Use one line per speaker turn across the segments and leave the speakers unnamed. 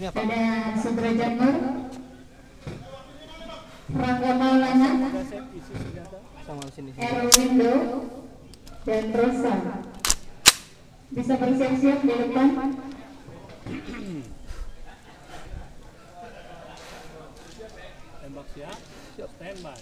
apa?
Ada Sudrajat Nur, Rangga Maulana,
Sama sini.
Erwindo, dan Rosa. Bisa bersiap-siap di depan.
Tembak siap. Standby.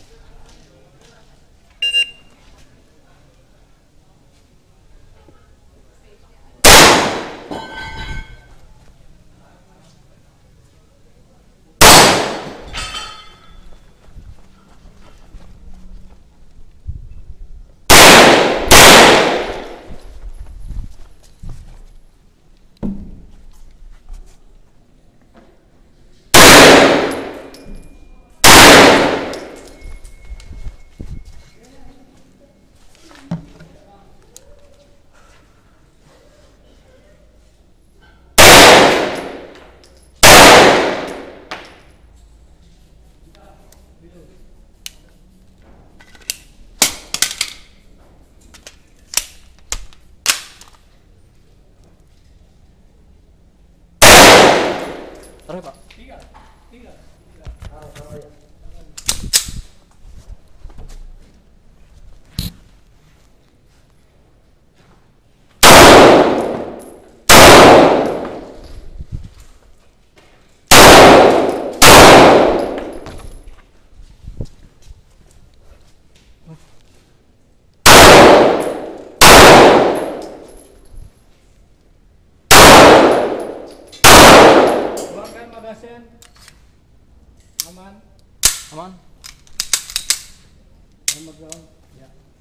Taruh Pak.
Tiga. Keluarkan magasin. Aman.
Aman.
Hammer down. Ya.